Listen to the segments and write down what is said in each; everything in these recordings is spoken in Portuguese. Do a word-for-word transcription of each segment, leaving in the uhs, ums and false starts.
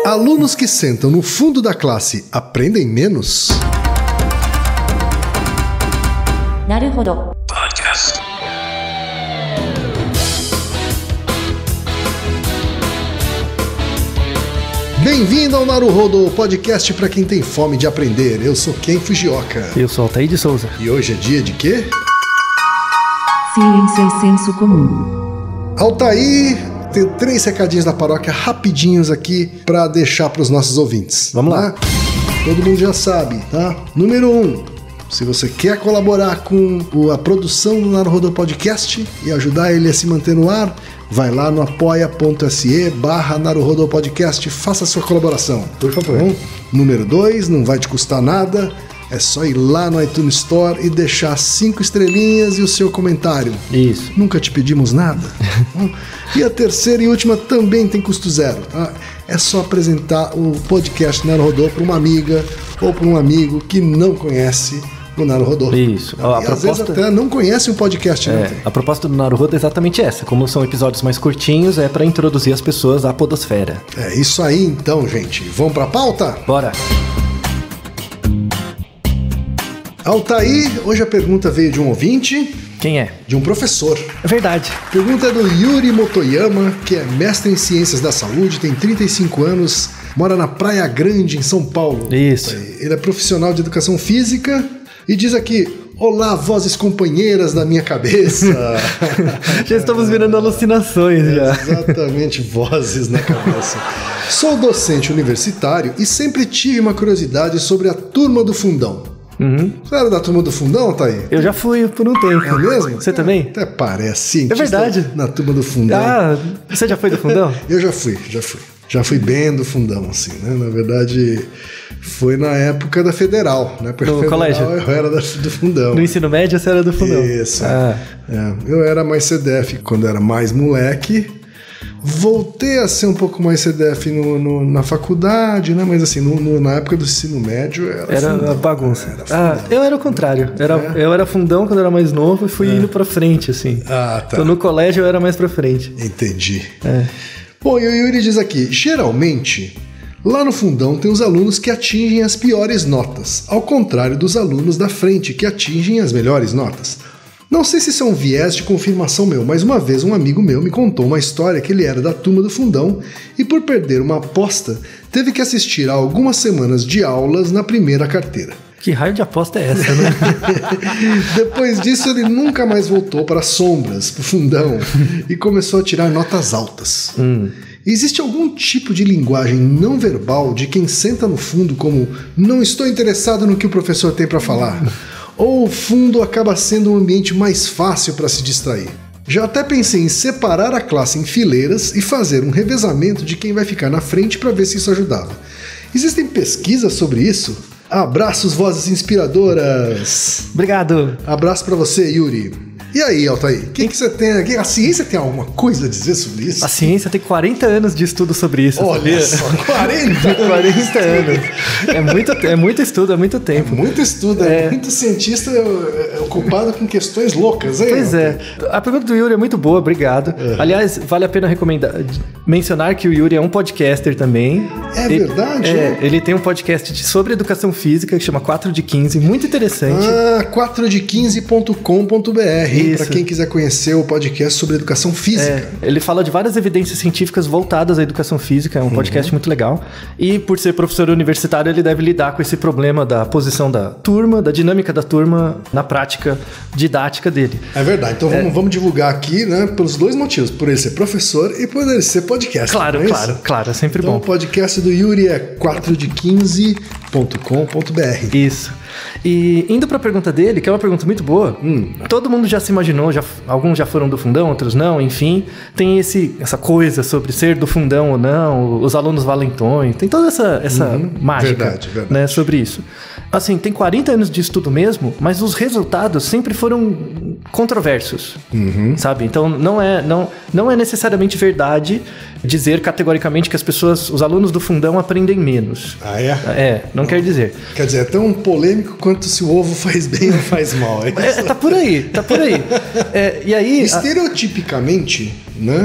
Alunos que sentam no fundo da classe aprendem menos? Naruhodo. Podcast. Bem-vindo ao Naruhodo, podcast para quem tem fome de aprender. Eu sou Ken Fujioka. Eu sou Altair de Souza. E hoje é dia de quê? Ciência e senso comum. Altair, tem três recadinhos da paróquia rapidinhos aqui para deixar para os nossos ouvintes. Vamos lá. Tá? Todo mundo já sabe, tá? Número um, se você quer colaborar com a produção do Naruhodo Podcast e ajudar ele a se manter no ar, vai lá no apoia.se barra Naruhodo Podcast, faça a sua colaboração. Por favor. Bom? Número dois, não vai te custar nada, é só ir lá no iTunes Store e deixar cinco estrelinhas e o seu comentário. Isso. Nunca te pedimos nada. E a terceira e última também tem custo zero, tá? É só apresentar o podcast Naruhodo para uma amiga ou para um amigo que não conhece o Naruhodo. Isso. E A às proposta... vezes até não conhece o podcast, né? É, a proposta do Naruhodo é exatamente essa. Como são episódios mais curtinhos, é para introduzir as pessoas à podosfera. É isso aí então, gente. Vamos pra pauta? Bora! Altair, hoje a pergunta veio de um ouvinte, Quem é? de um professor. É verdade. A pergunta é do Yuri Motoyama, que é mestre em Ciências da Saúde, tem trinta e cinco anos, mora na Praia Grande, em São Paulo. Isso. Ele é profissional de educação física e diz aqui: olá, vozes companheiras da minha cabeça. Já estamos virando alucinações É, já. exatamente, vozes na cabeça. Sou docente universitário e sempre tive uma curiosidade sobre a Turma do Fundão. Uhum. Você era da Turma do Fundão, Thaí? Eu já fui por um tempo. É mesmo? Você também? Até parece, cientista É verdade. na Turma do Fundão. Ah, você já foi do fundão? Eu já fui, já fui. Já fui bem do fundão, assim, né? Na verdade, foi na época da Federal, né? Porque No Federal colégio? Eu era da, do fundão. No ensino médio você era do fundão? Isso. Ah. É. Eu era mais C D F quando era mais moleque. Voltei a ser um pouco mais C D F no, no, na faculdade, né? Mas assim, no, no, na época do ensino médio era Era fundão, a bagunça. Era Ah, fundão. eu era o contrário. Era, É? Eu era fundão quando eu era mais novo e fui indo pra frente, assim. Ah, tá. Então no colégio eu era mais pra frente. Entendi. É. Bom, e o Yuri diz aqui: geralmente, lá no fundão tem os alunos que atingem as piores notas, ao contrário dos alunos da frente que atingem as melhores notas. Não sei se isso é um viés de confirmação meu, mas uma vez um amigo meu me contou uma história que ele era da Turma do Fundão e por perder uma aposta, teve que assistir a algumas semanas de aulas na primeira carteira. Que raio de aposta é essa, né? Depois disso, ele nunca mais voltou para as sombras, para o fundão, e começou a tirar notas altas. Hum. Existe algum tipo de linguagem não verbal de quem senta no fundo como não estou interessado no que o professor tem para falar? Ou o fundo acaba sendo um ambiente mais fácil para se distrair? Já até pensei em separar a classe em fileiras e fazer um revezamento de quem vai ficar na frente para ver se isso ajudava. Existem pesquisas sobre isso? Abraços, vozes inspiradoras! Obrigado. Abraço pra você, Yuri. E aí, Altair, o que, que você tem aqui? A ciência tem alguma coisa a dizer sobre isso? A ciência tem quarenta anos de estudo sobre isso. Olha sabia? só, quarenta! quarenta anos. É muito, é muito estudo, é muito tempo. Muito estudo, é, É. muito cientista é, é, ocupado com questões loucas, hein? Pois é. A pergunta do Yuri é muito boa, obrigado. Aliás, vale a pena recomendar, mencionar que o Yuri é um podcaster também. É Ele- verdade? É, ele tem um podcast de- sobre educação física que chama quatro de quinze, muito interessante. Ah, quatro de quinze ponto com ponto b r, Isso. para quem quiser conhecer o podcast sobre educação física. É, ele fala de várias evidências científicas voltadas à educação física, é um podcast muito legal. E por ser professor universitário, ele deve lidar com esse problema da posição da turma, da dinâmica da turma na prática didática dele. É verdade, então vamos, vamos divulgar aqui, né, pelos dois motivos, por ele ser professor e por ele ser podcast. Claro, não é claro, isso? claro, é sempre Então bom. o podcast do Yuri é quatro de quinze ponto com ponto b r. Isso. E indo pra pergunta dele, que é uma pergunta muito boa, Hum. todo mundo já se imaginou, já, alguns já foram do fundão, outros não, enfim, tem esse, essa coisa sobre ser do fundão ou não, os alunos valentões, tem toda essa, essa mágica, Verdade, verdade. né, sobre isso. Assim, tem quarenta anos de estudo mesmo, mas os resultados sempre foram controversos, sabe? Então não é, não, não é necessariamente verdade dizer categoricamente que as pessoas, os alunos do fundão aprendem menos. Ah, é? É, não quer dizer. Quer dizer, é tão polêmico quanto se o ovo faz bem ou faz mal. É isso? É, tá por aí, tá por aí. É, e aí... a- Estereotipicamente, né?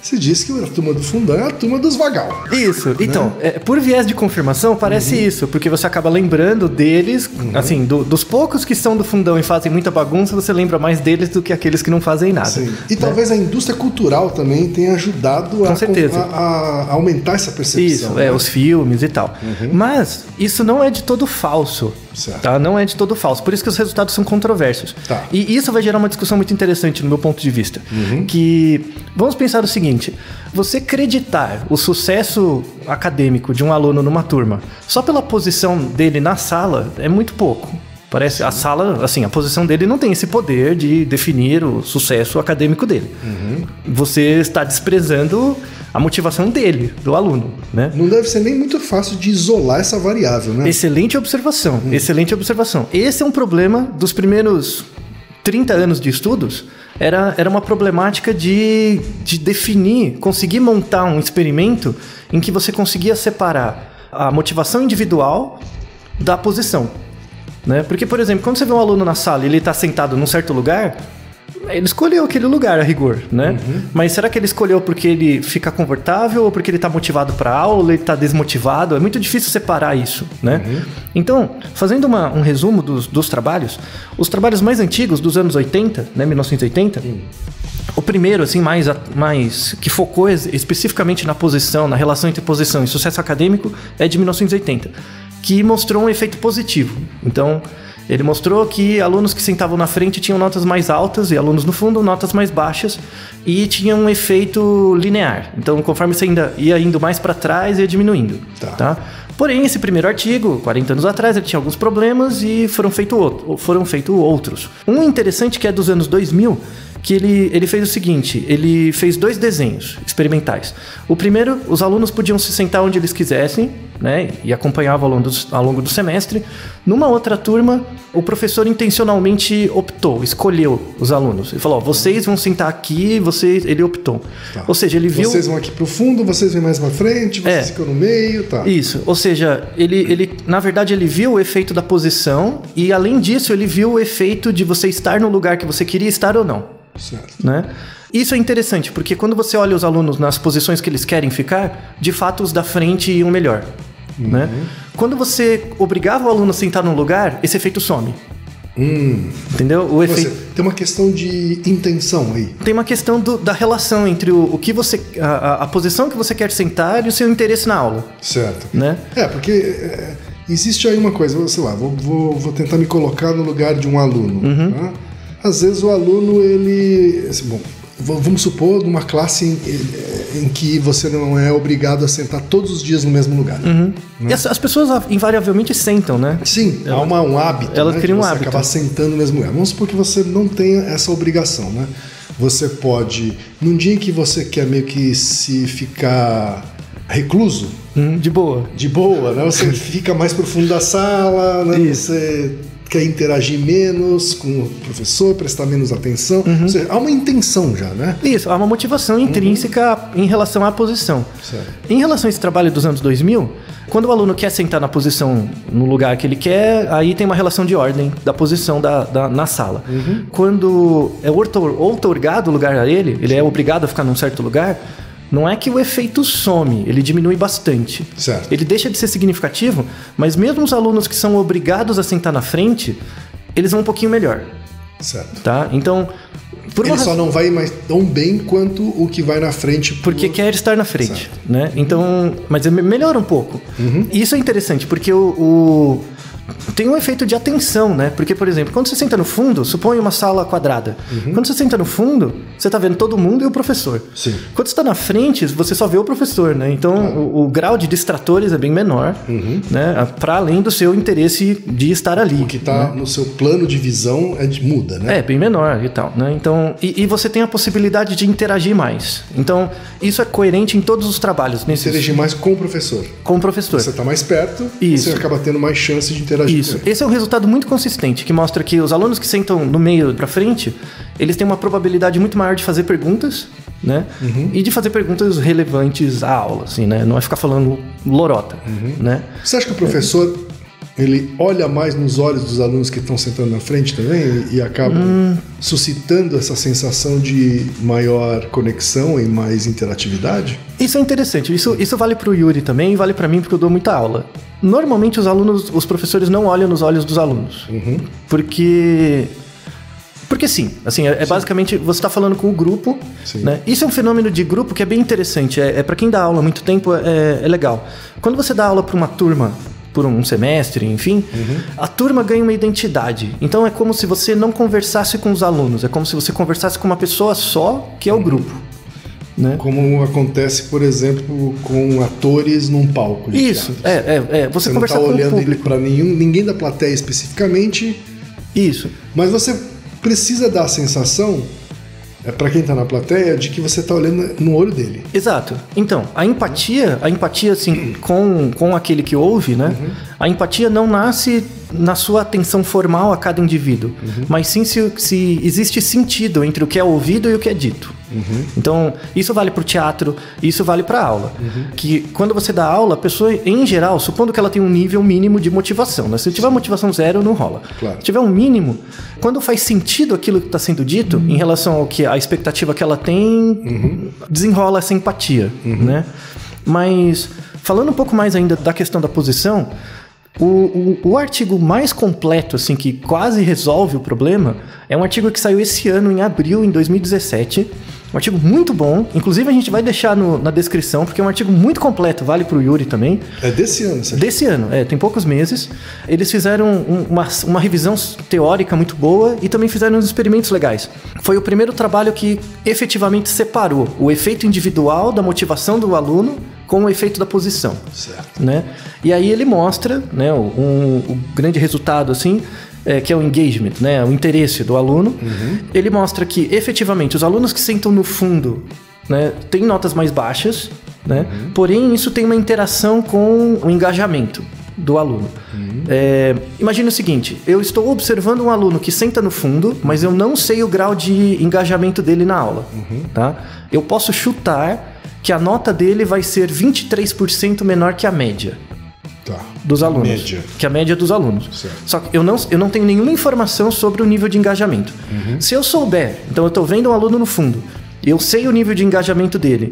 Você disse que a turma do fundão é a turma dos vagal. Isso. Então, é, por viés de confirmação, parece uhum. isso. Porque você acaba lembrando deles, uhum. assim, do, dos poucos que são do fundão e fazem muita bagunça, você lembra mais deles do que aqueles que não fazem nada. Sim. E né? talvez a indústria cultural também tenha ajudado Com a, certeza. A, a aumentar essa percepção. Isso, né? é, os filmes e tal. Uhum. Mas isso não é de todo falso. Certo. Tá? Não é de todo falso. Por isso que os resultados são controversos. Tá. E isso vai gerar uma discussão muito interessante no meu ponto de vista. Uhum. Que, vamos pensar o seguinte, você acreditar o sucesso acadêmico de um aluno numa turma só pela posição dele na sala é muito pouco. Parece, a sala, assim, a posição dele não tem esse poder de definir o sucesso acadêmico dele. Uhum. Você está desprezando a motivação dele, do aluno, né? Não deve ser nem muito fácil de isolar essa variável, né? Excelente observação, hum. excelente observação. Esse é um problema dos primeiros trinta anos de estudos, era, era uma problemática de, de definir, conseguir montar um experimento em que você conseguia separar a motivação individual da posição. Né? Porque, por exemplo, quando você vê um aluno na sala e ele está sentado num certo lugar, ele escolheu aquele lugar a rigor, né? Uhum. Mas será que ele escolheu porque ele fica confortável ou porque ele está motivado para a aula, ele está desmotivado? É muito difícil separar isso, né? Uhum. Então, fazendo uma, um resumo dos, dos trabalhos, os trabalhos mais antigos dos anos oitenta, né, mil novecentos e oitenta, uhum. o primeiro, assim, mais, mais que focou especificamente na posição, na relação entre posição e sucesso acadêmico, é de mil novecentos e oitenta, que mostrou um efeito positivo. Então, ele mostrou que alunos que sentavam na frente tinham notas mais altas e alunos no fundo notas mais baixas e tinha um efeito linear. Então, conforme você ainda ia indo mais para trás, ia diminuindo. Tá. Tá? Porém, esse primeiro artigo, quarenta anos atrás, ele tinha alguns problemas e foram feitos outro, foram feito outros. Um interessante que é dos anos dois mil, que ele, ele fez o seguinte, ele fez dois desenhos experimentais. O primeiro, os alunos podiam se sentar onde eles quisessem, né, e acompanhavam ao longo, do, ao longo do semestre. Numa outra turma, o professor intencionalmente optou, escolheu os alunos. Ele falou, ó, vocês vão sentar aqui, vocês, ele optou. Tá. Ou seja, ele viu... Vocês vão aqui pro fundo, vocês vêm mais pra frente, vocês é. ficam no meio, tá. Isso, ou seja, ele, ele, na verdade, ele viu o efeito da posição e, além disso, ele viu o efeito de você estar no lugar que você queria estar ou não. Certo. Né? Isso é interessante, porque quando você olha os alunos nas posições que eles querem ficar, de fato os da frente iam melhor. Uhum. Né? Quando você obrigava o aluno a sentar num lugar, esse efeito some. Hum. Entendeu? O efeito... Você, tem uma questão de intenção aí. Tem uma questão do, da relação entre o, o que você, a, a posição que você quer sentar e o seu interesse na aula. Certo. Né? É, porque é, existe aí uma coisa, sei lá, vou, vou, vou tentar me colocar no lugar de um aluno. Uhum. Tá? Às vezes o aluno, ele... Assim, bom, vamos supor, numa classe em, em que você não é obrigado a sentar todos os dias no mesmo lugar. Uhum. Né? E as, as pessoas invariavelmente sentam, né? Sim, Ela, há uma, um hábito, elas né, criam de um você hábito. acabar sentando no mesmo lugar. Vamos supor que você não tenha essa obrigação, né? Você pode, num dia em que você quer meio que se ficar recluso... Hum, de boa. De boa, né? Você fica mais pro fundo da sala, né? Isso. Você... quer interagir menos com o professor, prestar menos atenção. Uhum. Ou seja, há uma intenção já, né? Isso, há uma motivação intrínseca uhum. em relação à posição. Certo. Em relação a esse trabalho dos anos dois mil, quando o aluno quer sentar na posição, no lugar que ele quer, aí tem uma relação de ordem da posição da, da, na sala. Uhum. Quando é outorgado o lugar a ele, ele é obrigado a ficar num certo lugar, não é que o efeito some, ele diminui bastante. Certo. Ele deixa de ser significativo, mas mesmo os alunos que são obrigados a sentar na frente, eles vão um pouquinho melhor. Certo. Tá? Então, por ele uma... só não vai mais tão bem quanto o que vai na frente. Por... Porque quer estar na frente, certo. Né? Então, mas melhora um pouco. Uhum. E isso é interessante, porque o... o... tem um efeito de atenção, né? Porque, por exemplo, quando você senta no fundo, suponha uma sala quadrada. Uhum. Quando você senta no fundo, você tá vendo todo mundo e o professor. Sim. Quando você tá na frente, você só vê o professor, né? Então, ah. o, o grau de distratores é bem menor, uhum. né? Para além do seu interesse de estar ali. O que tá né? no seu plano de visão é de, muda, né? É, bem menor e tal, né? Então, e, e você tem a possibilidade de interagir mais. Então, isso é coerente em todos os trabalhos. Nesses... Interagir mais com o professor. Com o professor. Você tá mais perto, isso. você acaba tendo mais chance de interagir. Isso. Esse é um resultado muito consistente, que mostra que os alunos que sentam no meio para frente, eles têm uma probabilidade muito maior de fazer perguntas, né? Uhum. E de fazer perguntas relevantes à aula, assim, né? Não é ficar falando lorota, uhum. né? Você acha que o professor Ele olha mais nos olhos dos alunos que estão sentando na frente também e, e acaba hum. suscitando essa sensação de maior conexão e mais interatividade? Isso é interessante. Isso, isso vale para o Yuri também e vale para mim porque eu dou muita aula. Normalmente os alunos, os professores não olham nos olhos dos alunos. Uhum. Porque... Porque sim, assim, é, é basicamente você está falando com o grupo, né? Isso é um fenômeno de grupo que é bem interessante. É, é para quem dá aula há muito tempo, é, é legal. Quando você dá aula para uma turma, por um semestre, enfim, uhum. a turma ganha uma identidade. Então é como se você não conversasse com os alunos, é como se você conversasse com uma pessoa só, que é o grupo. Né? Como acontece, por exemplo, com atores num palco. Isso, é, é, é. Você, você conversa não tá com olhando o público. Para nenhum, ninguém da plateia especificamente. Isso. Mas você precisa dar a sensação, é, para quem está na plateia, de que você está olhando no olho dele. Exato. Então, a empatia, a empatia assim, com, com aquele que ouve, né? Uhum. A empatia não nasce na sua atenção formal a cada indivíduo, uhum. mas sim se, se existe sentido entre o que é ouvido e o que é dito. Uhum. Então, isso vale para o teatro, isso vale para a aula. Uhum. Que quando você dá aula, a pessoa, em geral, supondo que ela tem um nível mínimo de motivação, né? Se tiver motivação zero, não rola. Claro. Se tiver um mínimo, quando faz sentido aquilo que está sendo dito, uhum. em relação ao que a expectativa que ela tem, uhum. desenrola essa empatia, uhum. né? Mas, falando um pouco mais ainda da questão da posição, O, o, o artigo mais completo, assim, que quase resolve o problema, é um artigo que saiu esse ano, em abril, em dois mil e dezessete. Um artigo muito bom. Inclusive, a gente vai deixar no, na descrição, porque é um artigo muito completo, vale pro Yuri também. É desse ano, certo? Desse ano, é, tem poucos meses. Eles fizeram um, uma, uma revisão teórica muito boa e também fizeram uns experimentos legais. Foi o primeiro trabalho que efetivamente separou o efeito individual da motivação do aluno com o efeito da posição. Certo. Né? E aí ele mostra, né, um, um grande resultado, assim, é, que é o engagement, né, o interesse do aluno. Uhum. Ele mostra que, efetivamente, os alunos que sentam no fundo, né, têm notas mais baixas, né, uhum. porém isso tem uma interação com o engajamento do aluno. Uhum. É, imagina o seguinte, eu estou observando um aluno que senta no fundo, mas eu não sei o grau de engajamento dele na aula. Uhum. Tá? Eu posso chutar que a nota dele vai ser vinte e três por cento menor que a média tá. dos alunos. Média. Que a média dos alunos. Certo. Só que eu não, eu não tenho nenhuma informação sobre o nível de engajamento. Uhum. Se eu souber, então eu estou vendo um aluno no fundo, eu sei o nível de engajamento dele,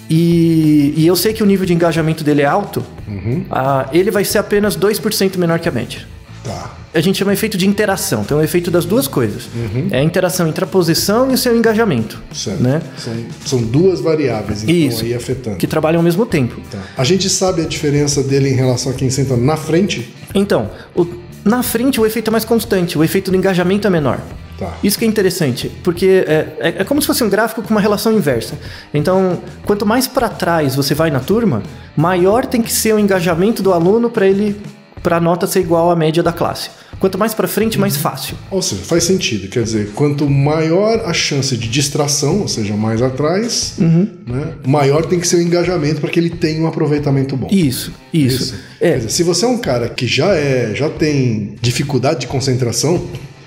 e, e eu sei que o nível de engajamento dele é alto, uhum. ah, ele vai ser apenas dois por cento menor que a média. Tá. A gente chama de efeito de interação. Então é o efeito das duas coisas. Uhum. É a interação entre a posição e o seu engajamento. Certo. Né? São, são duas variáveis, então, Isso, aí afetando. Que trabalham ao mesmo tempo. Tá. A gente sabe a diferença dele em relação a quem senta na frente? Então, o, na frente o efeito é mais constante, o efeito do engajamento é menor. Tá. Isso que é interessante, porque é, é, é como se fosse um gráfico com uma relação inversa. Então, quanto mais para trás você vai na turma, maior tem que ser o engajamento do aluno para ele, para a nota ser igual à média da classe. Quanto mais para frente, mais fácil. Ou seja, faz sentido. Quer dizer, quanto maior a chance de distração, ou seja, mais atrás, uhum. né, maior tem que ser o engajamento para que ele tenha um aproveitamento bom. Isso, isso. isso. É. Quer dizer, se você é um cara que já, é, já tem dificuldade de concentração,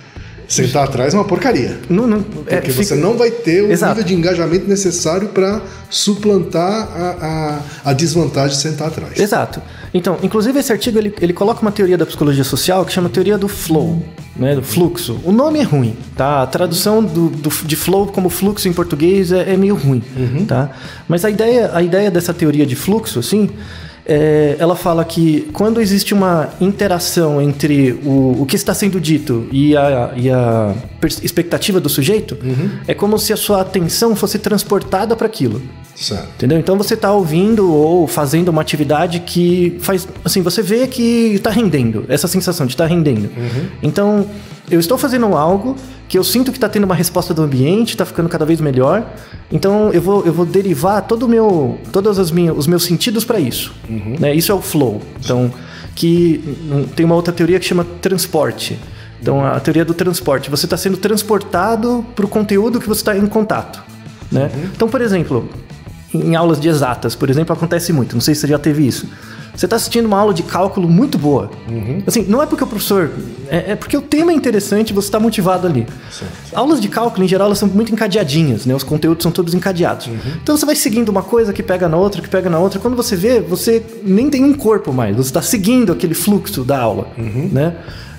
sentar atrás é uma porcaria. Não, não, porque é, você fica... não vai ter o Exato. nível de engajamento necessário para suplantar a, a, a desvantagem de sentar atrás. Exato. Então, inclusive esse artigo ele, ele coloca uma teoria da psicologia social que chama teoria do flow, né, do fluxo. O nome é ruim, tá? A tradução do, do, de flow como fluxo em português é, é meio ruim, uhum. tá? Mas a ideia, a ideia dessa teoria de fluxo, assim, é, ela fala que quando existe uma interação entre o, o que está sendo dito e a, e a expectativa do sujeito, uhum. é como se a sua atenção fosse transportada para aquilo. Certo. Entendeu? Então você está ouvindo ou fazendo uma atividade que faz, assim, você vê que está rendendo, essa sensação de estar tá rendendo. Uhum. Então, eu estou fazendo algo que eu sinto que está tendo uma resposta do ambiente, está ficando cada vez melhor. Então, eu vou, eu vou derivar todo o meu, todos as minhas, os meus sentidos para isso. Uhum. Né? Isso é o flow. Então, que tem uma outra teoria que chama transporte. Então, a teoria do transporte. Você está sendo transportado para o conteúdo que você está em contato. Né? Uhum. Então, por exemplo, em aulas de exatas, por exemplo, acontece muito. Não sei se você já teve isso. Você está assistindo uma aula de cálculo muito boa. Uhum. Assim, não é porque o professor... É, é porque o tema é interessante e você está motivado ali. Certo. Aulas de cálculo, em geral, elas são muito encadeadinhas, né? Os conteúdos são todos encadeados. Uhum. Então você vai seguindo uma coisa que pega na outra, que pega na outra. Quando você vê, você nem tem um corpo mais. Você está seguindo aquele fluxo da aula, uhum. né?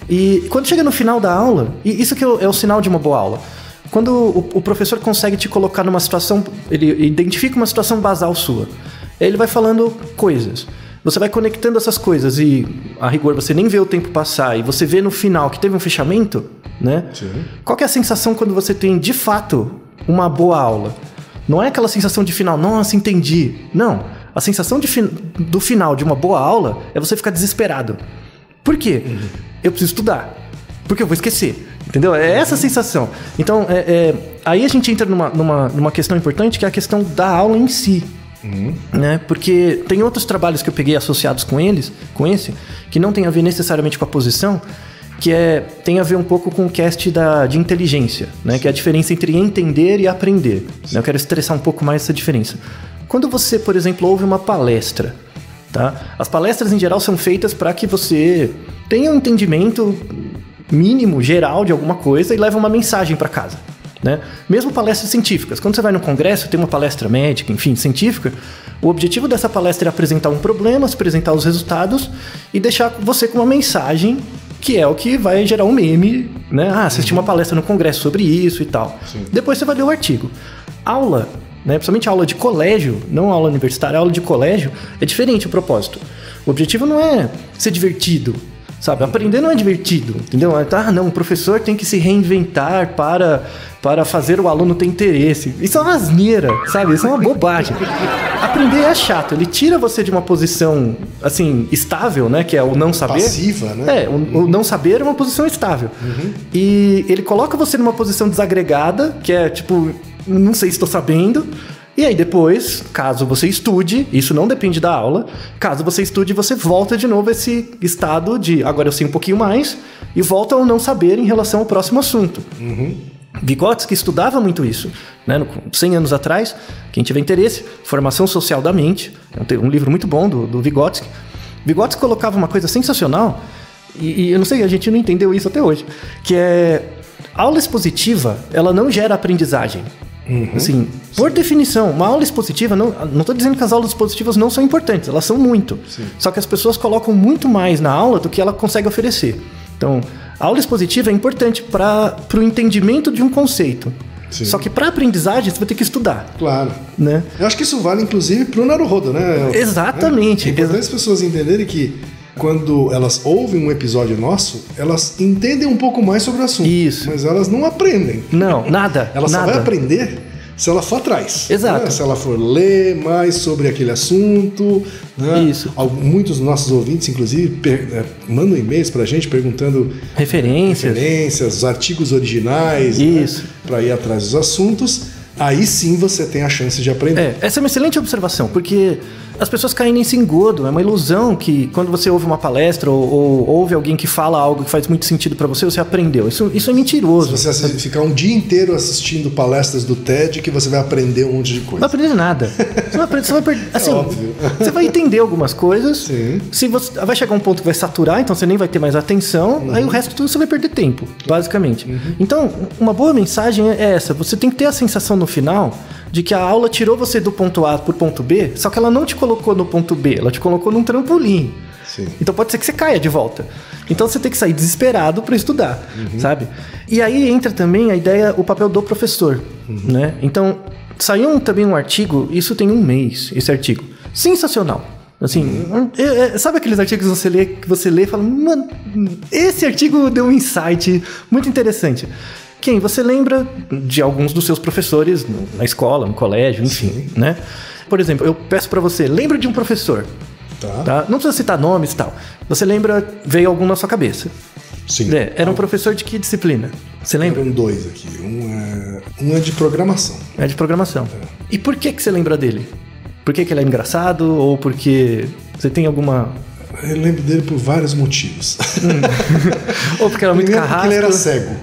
E quando chega no final da aula... E isso que é o, é o sinal de uma boa aula. Quando o, o professor consegue te colocar numa situação... Ele identifica uma situação basal sua. Ele vai falando coisas. Você vai conectando essas coisas e, a rigor, você nem vê o tempo passar e você vê no final que teve um fechamento, né? Sim. Qual que é a sensação quando você tem, de fato, uma boa aula? Não é aquela sensação de final, nossa, entendi. Não. A sensação de fi- do final de uma boa aula é você ficar desesperado. Por quê? Uhum. Eu preciso estudar. Porque eu vou esquecer. Entendeu? É essa a sensação. Então, é, é, aí a gente entra numa, numa, numa questão importante, que é a questão da aula em si. Uhum. Né? Porque tem outros trabalhos que eu peguei associados com eles, com esse, que não tem a ver necessariamente com a posição, que é, tem a ver um pouco com o cast da, de inteligência, né? Que é a diferença entre entender e aprender. Né? Eu quero estressar um pouco mais essa diferença. Quando você, por exemplo, ouve uma palestra, tá? As palestras em geral são feitas para que você tenha um entendimento mínimo, geral de alguma coisa e leve uma mensagem para casa. Né? Mesmo palestras científicas. Quando você vai no congresso, tem uma palestra médica, enfim, científica, o objetivo dessa palestra é apresentar um problema, apresentar os resultados e deixar você com uma mensagem que é o que vai gerar um meme, né? Ah, assisti uma palestra no congresso sobre isso e tal. Sim. Depois você vai ler o artigo. Aula, né? Principalmente aula de colégio, não aula universitária, aula de colégio, é diferente o propósito. O objetivo não é ser divertido, sabe? Aprender não é divertido, entendeu? Ah, não, o professor tem que se reinventar para, para fazer o aluno ter interesse. Isso é uma asneira, sabe? Isso é uma bobagem. Aprender é chato, ele tira você de uma posição, assim, estável, né? Que é o não saber. Passiva, né? É, o, uhum. o não saber é uma posição estável. Uhum. E ele coloca você numa posição desagregada, que é tipo, não sei se estou sabendo. E aí depois, caso você estude, isso não depende da aula, caso você estude, você volta de novo a esse estado de agora eu sei um pouquinho mais e volta ao não saber em relação ao próximo assunto. Uhum. Vygotsky estudava muito isso, né? cem anos atrás, quem tiver interesse, Formação Social da Mente, é um livro muito bom do, do Vygotsky. Vygotsky colocava uma coisa sensacional, e, e eu não sei, a gente não entendeu isso até hoje, que é a aula expositiva, ela não gera aprendizagem. Uhum. Assim, por Sim. definição, uma aula expositiva, não estou dizendo que as aulas expositivas não são importantes, elas são muito. Sim. Só que as pessoas colocam muito mais na aula do que ela consegue oferecer. Então, a aula expositiva é importante para o entendimento de um conceito. Sim. Só que para aprendizagem você vai ter que estudar. Claro. Né? Eu acho que isso vale inclusive para o Naruhodo, né? Exatamente. É importante as pessoas entenderem que quando elas ouvem um episódio nosso, elas entendem um pouco mais sobre o assunto. Isso. Mas elas não aprendem. Não, nada. Ela nada. só vai aprender se ela for atrás. Exato. Né? Se ela for ler mais sobre aquele assunto. Né? Isso. Muitos dos nossos ouvintes, inclusive, per- mandam e-mails pra gente perguntando referências, referências os artigos originais. Isso. Né? Para ir atrás dos assuntos. Aí sim você tem a chance de aprender. É, essa é uma excelente observação, porque as pessoas caem nesse engodo. É uma ilusão que quando você ouve uma palestra ou, ou ouve alguém que fala algo que faz muito sentido para você, você aprendeu. Isso, isso é mentiroso. Se você assistir, ficar um dia inteiro assistindo palestras do TED, que você vai aprender um monte de coisa. Não vai aprender nada. Você vai, aprender, você vai perder, assim, é óbvio. Você vai entender algumas coisas. Sim. Se você, vai chegar um ponto que vai saturar, então você nem vai ter mais atenção. Uhum. Aí o resto tudo você vai perder tempo, basicamente. Uhum. Então, uma boa mensagem é essa. Você tem que ter a sensação no final de que a aula tirou você do ponto A pro ponto B, só que ela não te colocou no ponto B, ela te colocou num trampolim. Sim. Então pode ser que você caia de volta. Então você tem que sair desesperado para estudar, uhum. sabe? E aí entra também a ideia, o papel do professor, uhum. né? Então, saiu um, também um artigo, isso tem um mês, esse artigo. Sensacional. Assim, uhum. é, é, sabe aqueles artigos que você lê, que você lê e fala, mano, esse artigo deu um insight muito interessante. Quem? Você lembra de alguns dos seus professores na escola, no colégio, enfim, Sim. né? Por exemplo, eu peço pra você, lembra de um professor, tá. tá? Não precisa citar nomes e tal. Você lembra, veio algum na sua cabeça. Sim. É, era um professor de que disciplina? Você lembra? Eram dois aqui. Um é, um é de programação. É de programação. É. E por que que você lembra dele? Por que que ele é engraçado? Ou porque você tem alguma... Eu lembro dele por vários motivos. Hum. Ou porque era muito carrasco. Porque ele era cego.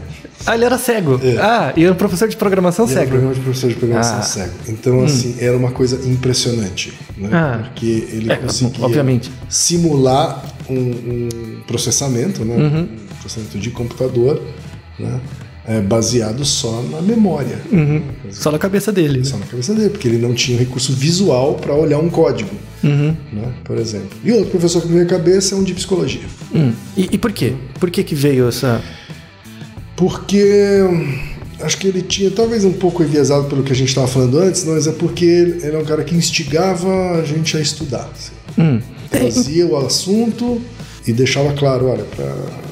Ah, ele era cego. É. Ah, e era um professor de programação E era cego. programa de professor de programação Ah. cego. Então, assim, era uma coisa impressionante, né? Ah. Porque ele É, conseguia obviamente. simular um, um processamento, né? Uhum. Um processamento de computador, né? É, baseado só na memória. Uhum. Quer dizer, Só na cabeça dele. só na cabeça dele, porque ele não tinha recurso visual para olhar um código, Uhum. né? Por exemplo. E outro professor que me veio à cabeça é um de psicologia. Hum. E, e por quê? Por que que veio essa... Porque hum, acho que ele tinha, talvez um pouco enviesado pelo que a gente estava falando antes, mas é porque ele, ele é um cara que instigava a gente a estudar. Assim. Hum. Trazia o assunto e deixava claro, olha, pra...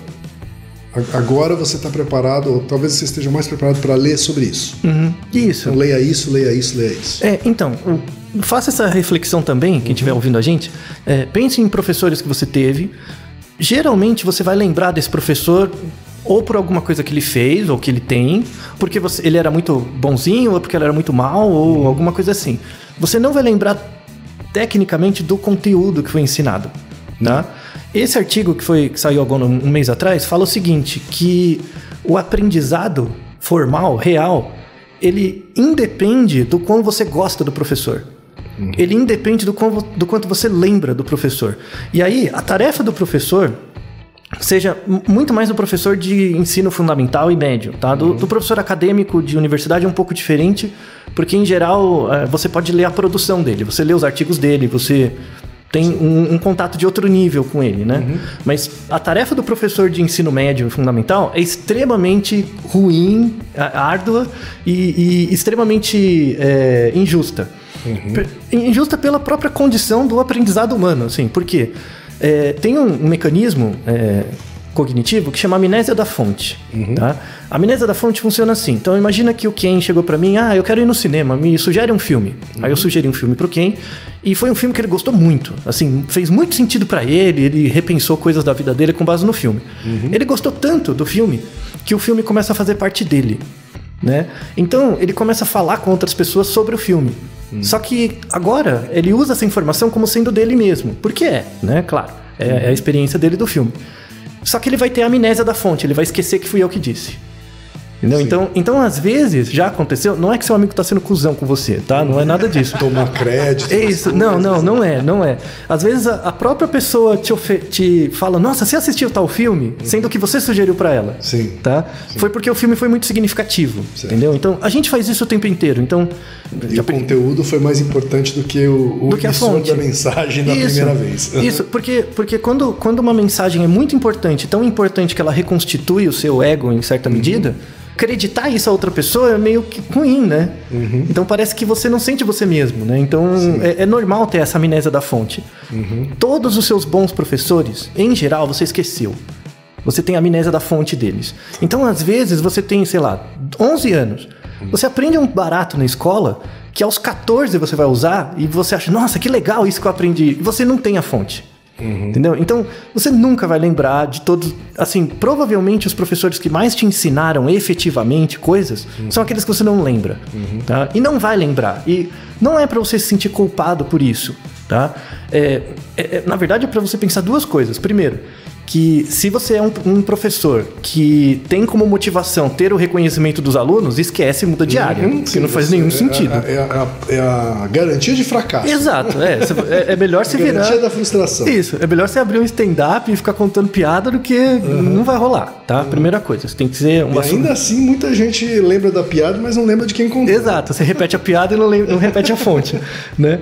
agora você está preparado, ou talvez você esteja mais preparado para ler sobre isso. Uhum. Isso. Então leia isso, leia isso, leia isso. É, então, o- faça essa reflexão também, quem estiver ouvindo a gente. É, pense em professores que você teve. Geralmente você vai lembrar desse professor ou por alguma coisa que ele fez, ou que ele tem, porque você- ele era muito bonzinho, ou porque ele era muito mal, ou alguma coisa assim. Você não vai lembrar tecnicamente do conteúdo que foi ensinado, tá? Esse artigo que, foi, que saiu agora um mês atrás fala o seguinte, que o aprendizado formal, real, ele independe do quão você gosta do professor. Ele independe do, quão, do quanto você lembra do professor. E aí, a tarefa do professor, seja m- muito mais do professor de ensino fundamental e médio, tá? Do, do professor acadêmico de universidade é um pouco diferente, porque em geral eh, você pode ler a produção dele, você lê os artigos dele, você tem um, um contato de outro nível com ele, né? Mas a tarefa do professor de ensino médio e fundamental é extremamente ruim, á- árdua e, e extremamente eh, injusta. Per- Injusta pela própria condição do aprendizado humano, assim, por quê? É, tem um, um mecanismo é, cognitivo que chama amnésia da fonte. Tá? A amnésia da fonte funciona assim. Então imagina que o Ken chegou pra mim, ah, eu quero ir no cinema, me sugere um filme. Aí eu sugeri um filme pro Ken e foi um filme que ele gostou muito. Assim, fez muito sentido pra ele, ele repensou coisas da vida dele com base no filme. Ele gostou tanto do filme que o filme começa a fazer parte dele. Né? Então ele começa a falar com outras pessoas sobre o filme. Só que agora ele usa essa informação como sendo dele mesmo. Porque é, né? Claro. É, é a experiência dele do filme. Só que ele vai ter a amnésia da fonte, ele vai esquecer que fui eu que disse. Entendeu? Então, então, às vezes, já aconteceu, não é que seu amigo tá sendo cuzão com você, tá? Não é nada disso. Tomar crédito. É isso, não, não, não é, não é. Às vezes a, a própria pessoa te, ofe- te fala, nossa, você assistiu tal filme? Sendo que você sugeriu pra ela. Sim. Tá? Foi porque o filme foi muito significativo, Certo. entendeu? Então, a gente faz isso o tempo inteiro, então... E o conteúdo foi mais importante do que o, o Do que a emissor fonte. da mensagem na Isso, primeira vez. Isso, porque, porque quando, quando uma mensagem é muito importante, tão importante que ela reconstitui o seu ego em certa medida, acreditar isso a outra pessoa é meio que ruim, né? Então parece que você não sente você mesmo, né? Então é, é normal ter essa amnésia da fonte. Todos os seus bons professores, em geral, você esqueceu. Você tem a amnésia da fonte deles. Então, às vezes, você tem, sei lá, onze anos. Você aprende um barato na escola que aos catorze você vai usar e você acha, nossa, que legal isso que eu aprendi. E você não tem a fonte. Entendeu? Então, você nunca vai lembrar de todos... Assim, provavelmente os professores que mais te ensinaram efetivamente coisas são aqueles que você não lembra. Tá? E não vai lembrar. E não é pra você se sentir culpado por isso. Tá? É, é- é- na verdade, é pra você pensar duas coisas. Primeiro, que se você é um, um professor que tem como motivação ter o reconhecimento dos alunos, esquece e muda de área. Uhum, que sim, não faz você- nenhum é, sentido. É, a, é a garantia de fracasso. Exato, é. Cê- É, é melhor se virar... Garantia da frustração. Isso, é melhor você abrir um stand-up e ficar contando piada do que não vai rolar, tá? Primeira coisa, você tem que ser E uma... ainda assim, muita gente lembra da piada, mas não lembra de quem contou. Exato, você repete a piada e não, lem- não repete a fonte, né?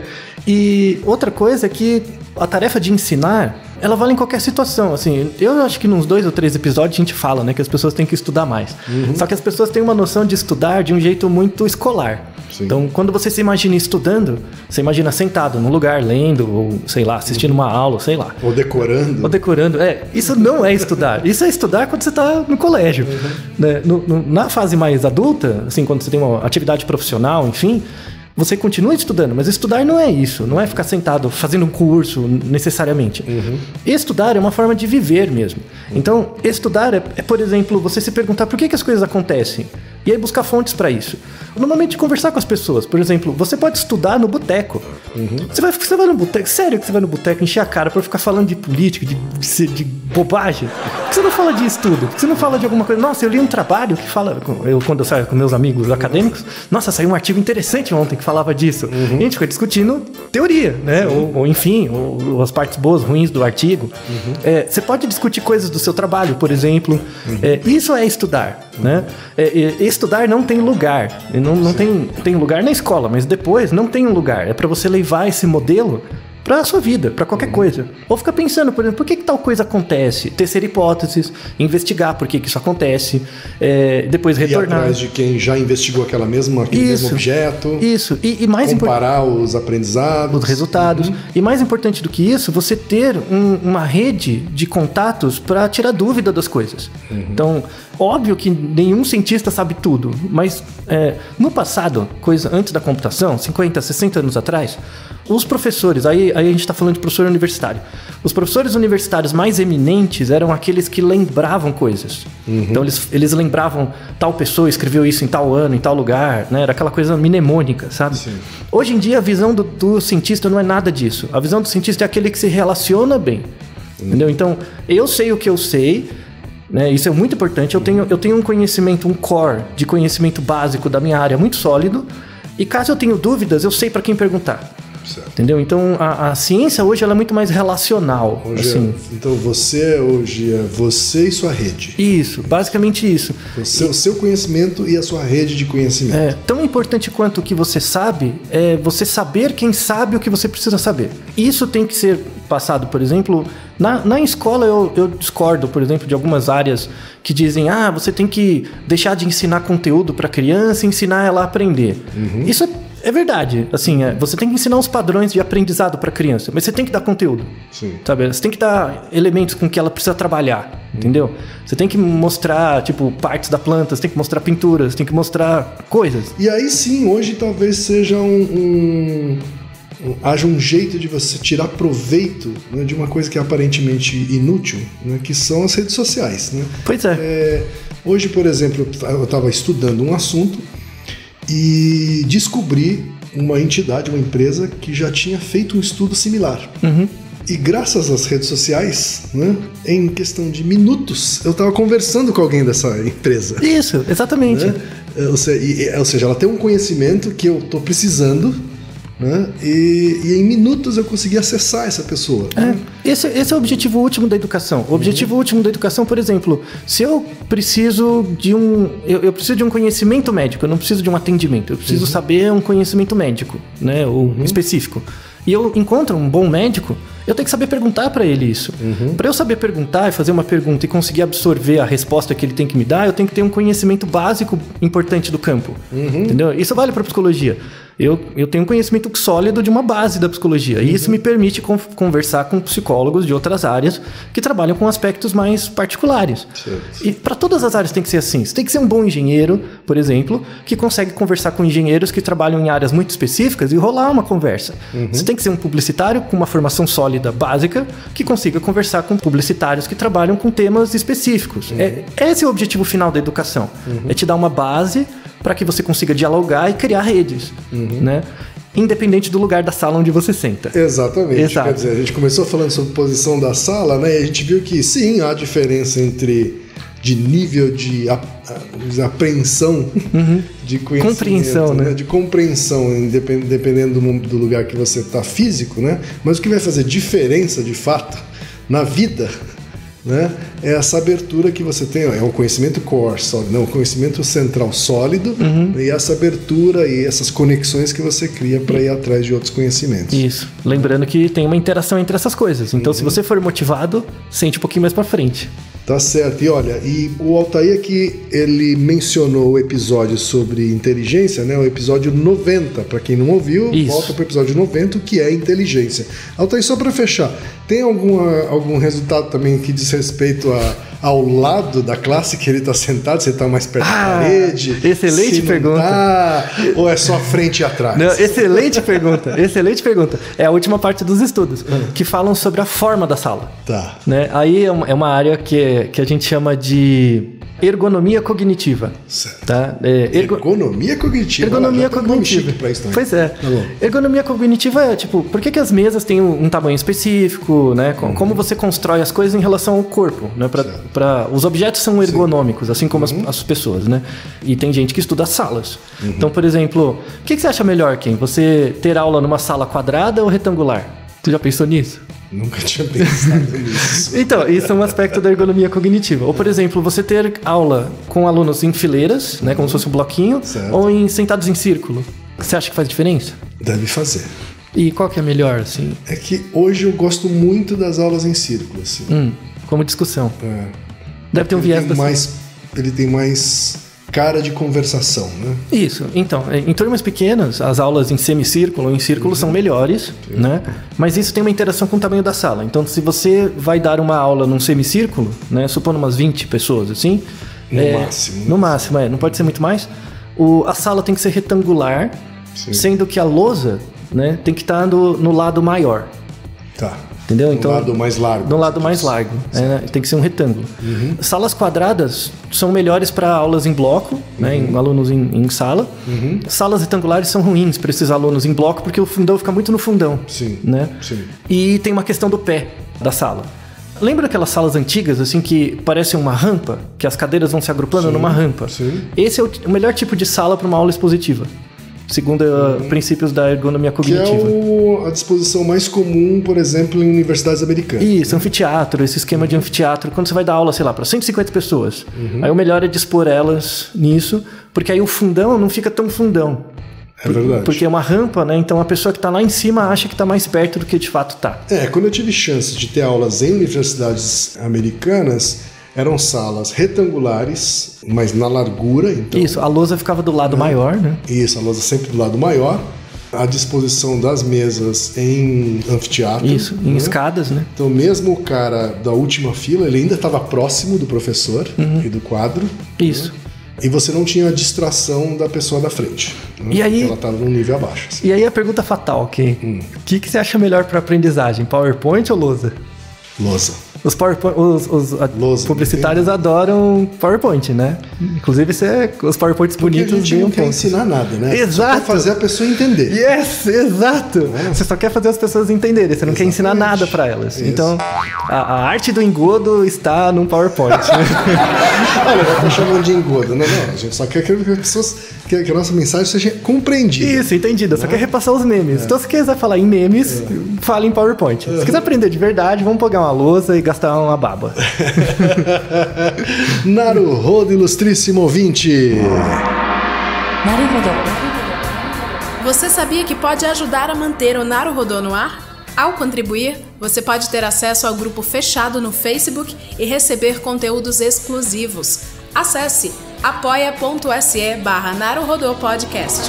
E outra coisa é que a tarefa de ensinar, ela vale em qualquer situação, assim, eu acho que nos dois ou três episódios a gente fala, né, que as pessoas têm que estudar mais. Só que as pessoas têm uma noção de estudar de um jeito muito escolar. Sim. Então, quando você se imagina estudando, você imagina sentado num lugar, lendo, ou, sei lá, assistindo uma aula, sei lá. Ou decorando. Ou decorando, é, isso não é estudar. Isso é estudar quando você está no colégio. Né? No- no- na fase mais adulta, assim, quando você tem uma atividade profissional, enfim, você continua estudando, mas estudar não é isso, não é ficar sentado fazendo um curso necessariamente. Estudar é uma forma de viver mesmo. Então, estudar é, é, por exemplo, você se perguntar por que, que as coisas acontecem. E aí buscar fontes para isso. No momento de conversar com as pessoas, por exemplo, você pode estudar no boteco. Uhum. Você, vai, você vai no boteco, sério que você vai no boteco encher a cara pra ficar falando de política, de, de, de bobagem? Por que você não fala de estudo? Por que você não fala de alguma coisa? Nossa, eu li um trabalho que fala, eu, quando eu saio com meus amigos acadêmicos, nossa, saiu um artigo interessante ontem que falava disso. Uhum. E a gente fica discutindo teoria, né? Ou, ou enfim, ou, ou as partes boas, ruins do artigo. Uhum. É, você pode discutir coisas do seu trabalho, por exemplo. Uhum. É, isso é estudar, uhum. né? É, é, estudar não tem lugar. Não, não tem, tem lugar na escola, mas depois não tem um lugar. É para você levar esse modelo para a sua vida, para qualquer uhum. coisa. Ou ficar pensando, por exemplo, por que, que tal coisa acontece? Tecer hipóteses, investigar por que, que isso acontece, é, depois retornar. Ir atrás de quem já investigou aquela mesma, aquele isso, mesmo objeto. Isso. E, e mais comparar import... os aprendizados. Os resultados. Uhum. E mais importante do que isso, você ter um, uma rede de contatos para tirar dúvida das coisas. Uhum. Então, óbvio que nenhum cientista sabe tudo, mas é, no passado, coisa antes da computação, cinquenta, sessenta anos atrás, os professores, aí, aí a gente está falando de professor universitário, os professores universitários mais eminentes eram aqueles que lembravam coisas. Uhum. Então eles, eles lembravam tal pessoa escreveu isso em tal ano, em tal lugar, né? Era aquela coisa mnemônica, sabe? Sim. Hoje em dia a visão do, do cientista não é nada disso. A visão do cientista é aquele que se relaciona bem. Uhum. Entendeu? Então, eu sei o que eu sei, né? Isso é muito importante. Eu tenho, eu tenho um conhecimento, um core de conhecimento básico da minha área muito sólido, e caso eu tenha dúvidas, eu sei para quem perguntar. Certo. Entendeu? Então a, a ciência hoje ela é muito mais relacional. Hoje assim. é, então você hoje é você e sua rede. Isso, basicamente isso. Você, e, o seu conhecimento e a sua rede de conhecimento. É, tão importante quanto o que você sabe é você saber quem sabe o que você precisa saber. Isso tem que ser passado, por exemplo, na, na escola eu, eu discordo, por exemplo, de algumas áreas que dizem, ah, você tem que deixar de ensinar conteúdo para a criança e ensinar ela a aprender. Uhum. Isso é É verdade, assim, é, você tem que ensinar os padrões de aprendizado para a criança, mas você tem que dar conteúdo, Sim. sabe? Você tem que dar elementos com que ela precisa trabalhar, entendeu? Você tem que mostrar, tipo, partes da planta, você tem que mostrar pinturas, você tem que mostrar coisas. E aí sim, hoje talvez seja um... um, um haja um jeito de você tirar proveito, né, de uma coisa que é aparentemente inútil, né, que são as redes sociais, né? Pois é. é hoje, por exemplo, eu estava estudando um assunto e descobri uma entidade, uma empresa que já tinha feito um estudo similar. Uhum. E graças às redes sociais, né, em questão de minutos, eu estava conversando com alguém dessa empresa. Isso, exatamente. Né? Ou seja, ou seja, ela tem um conhecimento que eu estou precisando, né? E, e em minutos eu consegui acessar essa pessoa. É, né? esse, esse é o objetivo último da educação. O objetivo uhum. último da educação, por exemplo, se eu preciso de um eu, eu preciso de um conhecimento médico, eu não preciso de um atendimento, eu preciso uhum. saber um conhecimento médico, né, ou uhum. específico. E eu encontro um bom médico, eu tenho que saber perguntar para ele isso. Uhum. Para eu saber perguntar e fazer uma pergunta e conseguir absorver a resposta que ele tem que me dar, eu tenho que ter um conhecimento básico importante do campo. Uhum. Entendeu? Isso vale para psicologia. Eu, eu tenho um conhecimento sólido de uma base da psicologia. Uhum. E isso me permite con- conversar com psicólogos de outras áreas que trabalham com aspectos mais particulares. Certo. E para todas as áreas tem que ser assim. Você tem que ser um bom engenheiro, por exemplo, que consegue conversar com engenheiros que trabalham em áreas muito específicas e rolar uma conversa. Uhum. Você tem que ser um publicitário com uma formação sólida básica que consiga conversar com publicitários que trabalham com temas específicos. Uhum. É, esse é o objetivo final da educação. Uhum. É te dar uma base para que você consiga dialogar e criar redes, uhum. né? Independente do lugar da sala onde você senta. Exatamente. Exato. Quer dizer, a gente começou falando sobre posição da sala, né? E a gente viu que sim, há diferença entre de nível de ap- apreensão uhum. de conhecimento, compreensão, né? né? De compreensão, dependendo do, do lugar que você está físico, né? Mas o que vai fazer diferença, de fato, na vida, né, é essa abertura que você tem, é o conhecimento core, sólido, não, o conhecimento central sólido, uhum. e essa abertura e essas conexões que você cria para ir atrás de outros conhecimentos. Isso. Lembrando que tem uma interação entre essas coisas. Então, uhum. se você for motivado, sente um pouquinho mais para frente. Tá certo. E olha, e o Altair aqui, ele mencionou o episódio sobre inteligência, né? O episódio noventa. Para quem não ouviu, Isso. volta pro episódio noventa, que é inteligência. Altair, só para fechar, tem alguma, algum resultado também que diz respeito a, ao lado da classe que ele está sentado? Você está mais perto ah, da parede? Excelente se pergunta. Tá, ou é só frente e atrás? Não, excelente pergunta. Excelente pergunta. É a última parte dos estudos, uhum. que falam sobre a forma da sala. Tá. Né? Aí é uma, é uma área que, que a gente chama de ergonomia cognitiva. Certo. Tá? É, ergo... Ergonomia cognitiva. Ergonomia Olha, já tem um nome cognitiva. chique pra isso também. Pois é. Tá bom. Ergonomia cognitiva é tipo, por que, que as mesas têm um, um tamanho específico, né? Com- Uhum. Como você constrói as coisas em relação ao corpo, né? Pra, Certo. pra- os objetos são ergonômicos, assim como as, as pessoas, né? E tem gente que estuda salas. Uhum. Então, por exemplo, o que, que você acha melhor, Ken? Você ter aula numa sala quadrada ou retangular? Tu já pensou nisso? Nunca tinha pensado nisso. Então, isso é um aspecto da ergonomia cognitiva. Ou, por exemplo, você ter aula com alunos em fileiras, né, como se fosse um bloquinho, Certo. ou em sentados em círculo. Você acha que faz diferença? Deve fazer. E qual que é melhor, assim? É que hoje eu gosto muito das aulas em círculo, assim. Hum, como discussão. É. Deve ter um Ele viés tem da... mais, ele tem mais cara de conversação, né? Isso. Então, em turmas pequenas, as aulas em semicírculo ou em círculo são melhores, né? Mas isso tem uma interação com o tamanho da sala. Então, se você vai dar uma aula num semicírculo, né? Supondo umas vinte pessoas, assim... No é, máximo, né? No máximo, é. Não pode ser muito mais. O, a sala tem que ser retangular, Sim. sendo que a lousa, né? Tem que estar no, no lado maior. Tá. Entendeu? No Então, lado mais largo. No lado mais largo. É, né? Tem que ser um retângulo. Uhum. Salas quadradas são melhores para aulas em bloco, né? Em alunos em, em sala. Uhum. Salas retangulares são ruins para esses alunos em bloco, porque o fundão fica muito no fundão. Sim. Né? Sim. E tem uma questão do pé da sala. Lembra aquelas salas antigas, assim, que parecem uma rampa? Que as cadeiras vão se agrupando Sim, numa rampa? sim. Esse é o, o melhor tipo de sala para uma aula expositiva, segundo uh, princípios da ergonomia Que cognitiva. é o, a disposição mais comum, por exemplo, em universidades americanas. Isso, anfiteatro, esse esquema de anfiteatro, quando você vai dar aula, sei lá, para cento e cinquenta pessoas. Aí o melhor é dispor elas nisso, porque aí o fundão não fica tão fundão. É verdade. Porque é uma rampa, né? Então a pessoa que está lá em cima acha que está mais perto do que de fato está. É, quando eu tive chance de ter aulas em universidades americanas, eram salas retangulares, mas na largura. Então, Isso, a lousa ficava do lado maior, né? Isso, a lousa sempre do lado maior. A disposição das mesas em anfiteatro. Isso, em né? escadas, né? Então, mesmo o cara da última fila, ele ainda estava próximo do professor e do quadro. Isso. E você não tinha a distração da pessoa da frente. Né? E aí- Porque ela estava num nível abaixo. assim. E aí a pergunta fatal, ok? O Hum. que, que você acha melhor para aprendizagem? PowerPoint ou lousa? Lousa. Os, PowerPoint, os, os a- Lousa, publicitários adoram PowerPoint, né? Inclusive, você, os PowerPoints Porque a bonitos gente ganham não quer pontos. ensinar nada, né? Exato. Só quer fazer a pessoa entender. Yes, exato. É. Você só quer fazer as pessoas entenderem, você não quer ensinar Exatamente. nada para elas. Isso. Então, a, a arte do engodo está num PowerPoint. Olha, já tá chamando de engodo. Não, não. A gente só quer que as pessoas. Que, que a nossa mensagem seja compreendida. Isso, entendido. Só quer repassar os memes. Então, se quiser falar em memes, fala em PowerPoint. Se quiser aprender de verdade, vamos pegar uma lousa e gastar uma baba. Naruhodo, ilustríssimo ouvinte. なるほど。 Você sabia que pode ajudar a manter o Naruhodô no ar? Ao contribuir, você pode ter acesso ao grupo fechado no Facebook e receber conteúdos exclusivos. Acesse apoia.se barra Naruhodô Podcast.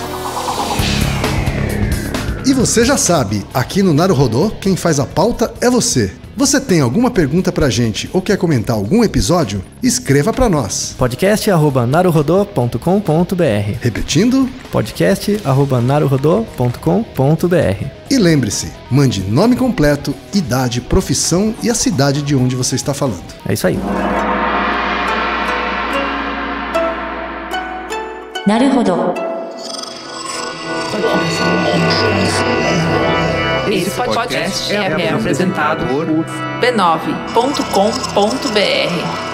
E você já sabe, aqui no Naruhodô, quem faz a pauta é você. Você tem alguma pergunta pra gente ou quer comentar algum episódio? Escreva pra nós. podcast arroba naruhodô ponto com ponto br Repetindo, podcast arroba naruhodô ponto com ponto br e lembre-se, mande nome completo, idade, profissão e a cidade de onde você está falando. É isso aí. なるほど。 Esse podcast é apresentado por b nove ponto com ponto br.